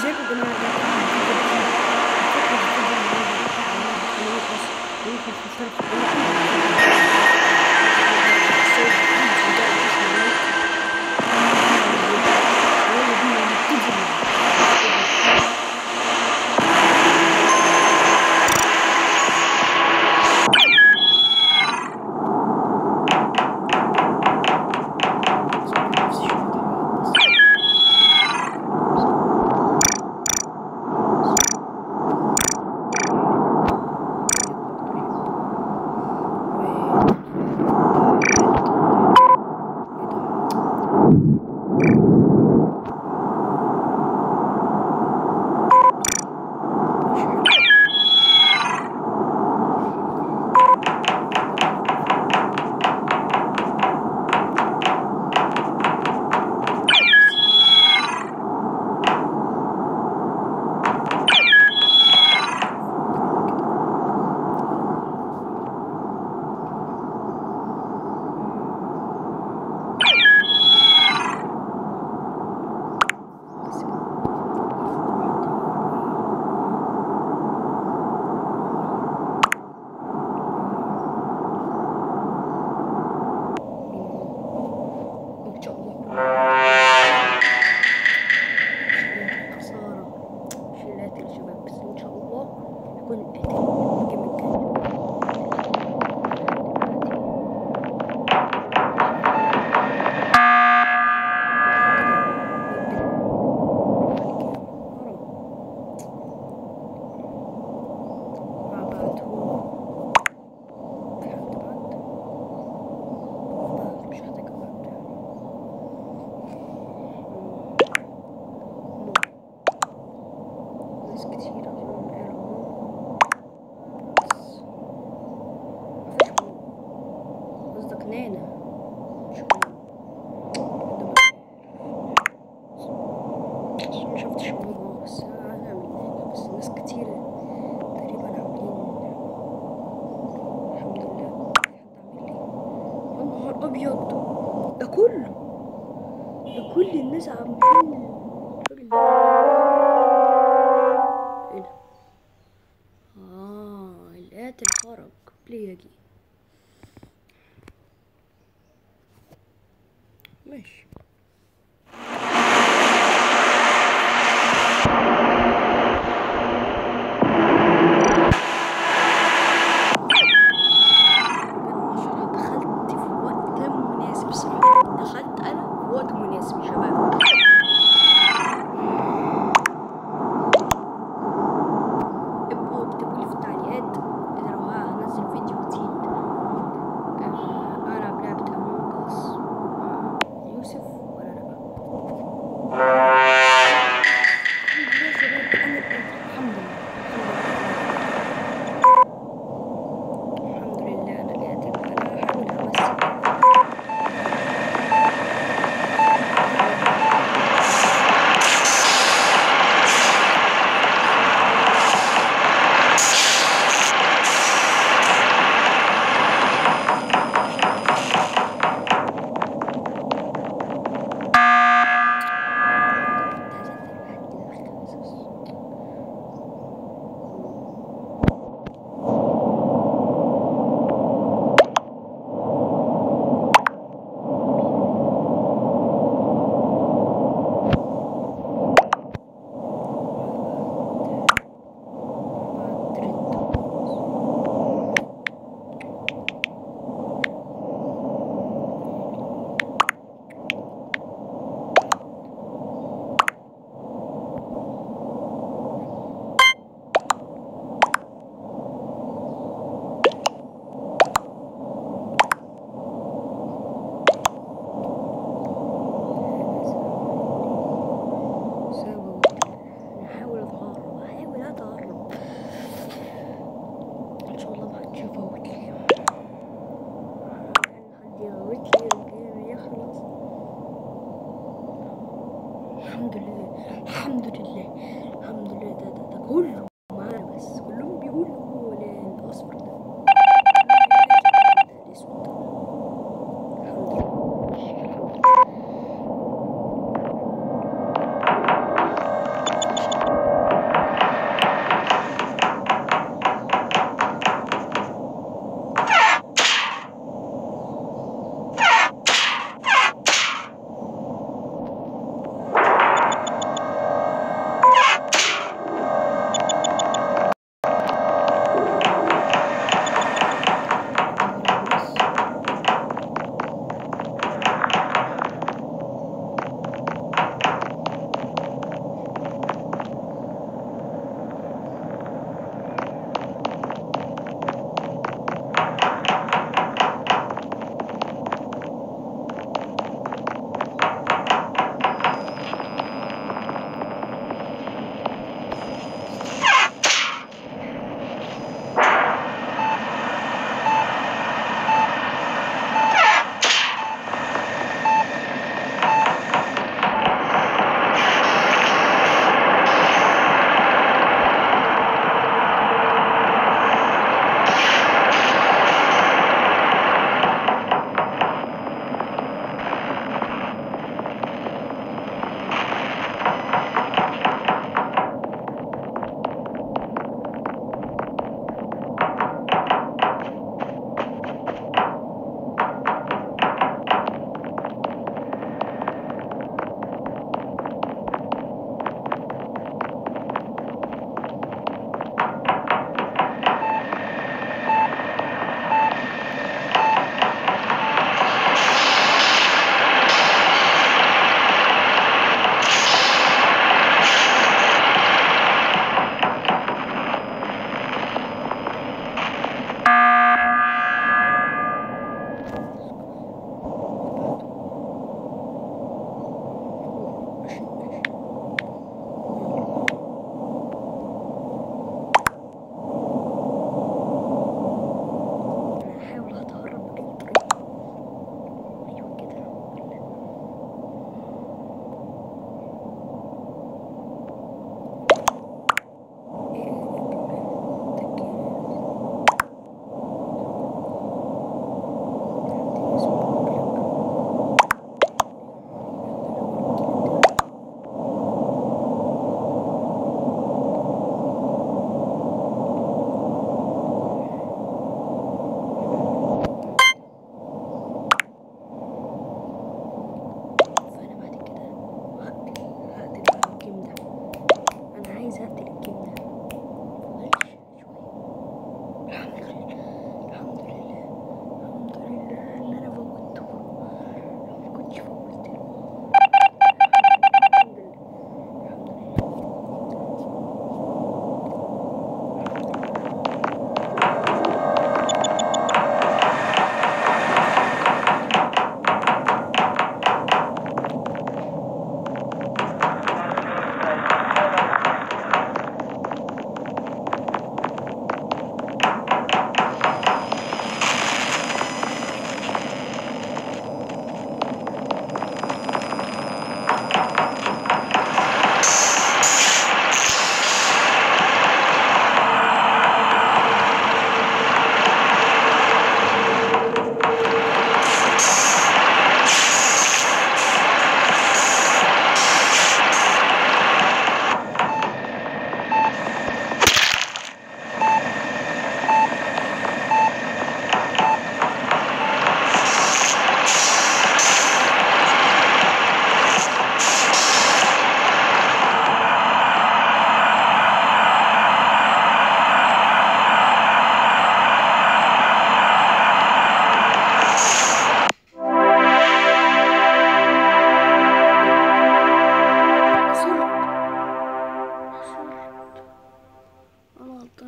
ازيكم يا جماعة؟ ابيض ده كل الناس عاملين الراجل ده. ايه ده؟ القاتل خرج ليه يجي؟ ماشي. دخلت انا في وقت مناسب يا شباب. ابقوا اكتبوا لي في التعليقات اذا لو هنزل فيديو جديد العب لعبة امونج اس مع يوسف ولا لا. الحمد لله الحمد لله انا قادر. انا هحاول امثل. الحمد لله الحمد لله الحمد لله. ده كله معانا بس كلهم بيقولوا الاصفر ده الاسود. الحمد لله.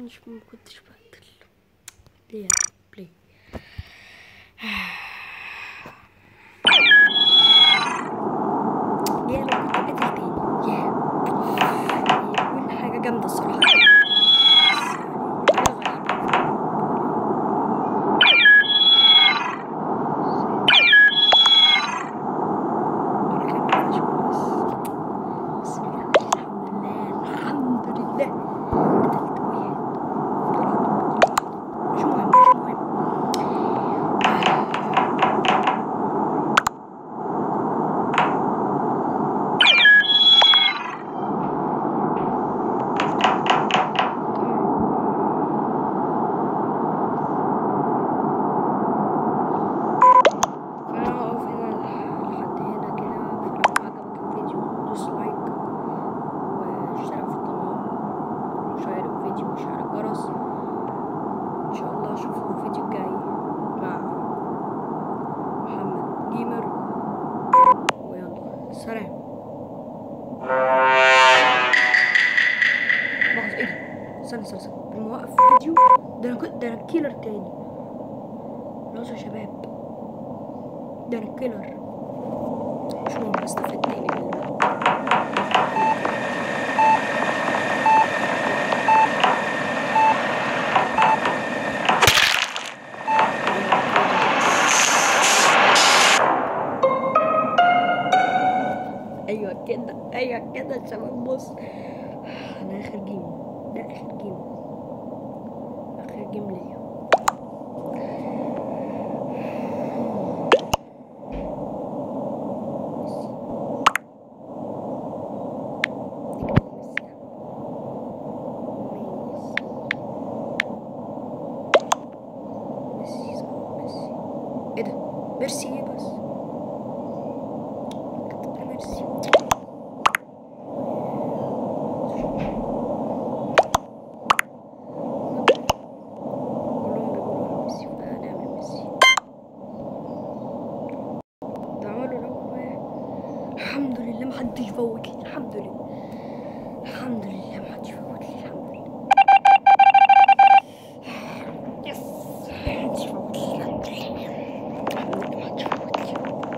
ما كنتش بقتل ليه ليه يا لو كنت قتل تاني كل حاجة جامدة الصراحة سلام. لحظة ايه ده؟ استنى لما اوقف فيديو ده انا كيلر تاني. لحظة يا شباب ده انا كيلر مش مهم بستفاد تاني منه. ايوه كده يا شباب. بص انا اخر جيم ده اخر جيم ليا. ايه ده؟ ميرسي ايه بس؟ ميرسي الحمد لله محدش فوت لي. الحمد لله محدش فوت لي. الحمد لله يس محدش فوت لي. الحمد لله محدش فوت لي.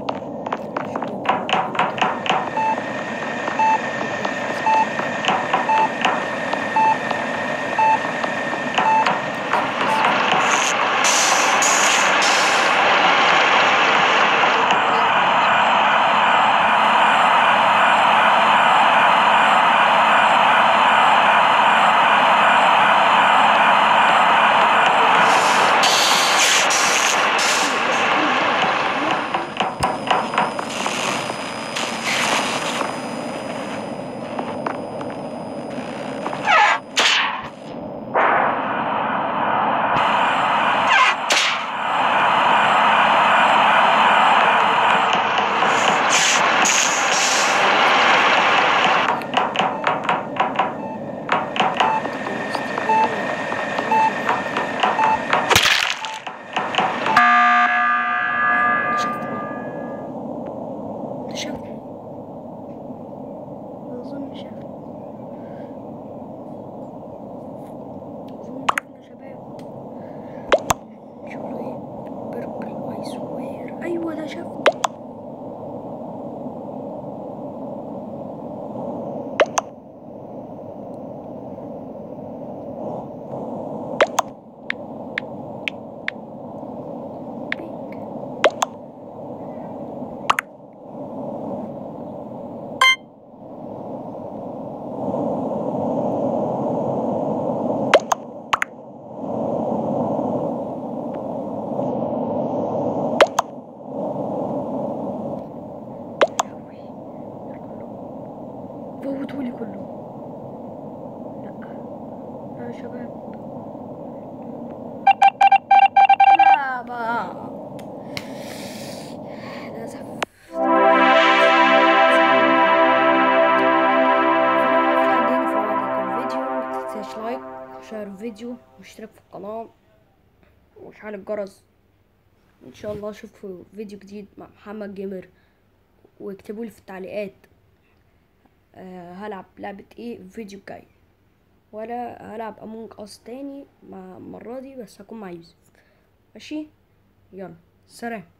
شافني أظن شافني يا شباب. شوفوا ايه بيربل اي سوير. ايوه ده شافني. فوتولي كله. لا يا شباب لا بقى للأسف. متنساش لايك وشير الفيديو واشترك في القناة وشعل الجرس. ان شاء الله اشوفكم فيديو جديد مع محمد جيمر. واكتبوا لي في التعليقات هلعب لعبة ايه الفيديو الجاي. ولا هلعب امونج اس تاني مع المرة دي، بس هكون مع يوسف. ماشي، يلا سلام.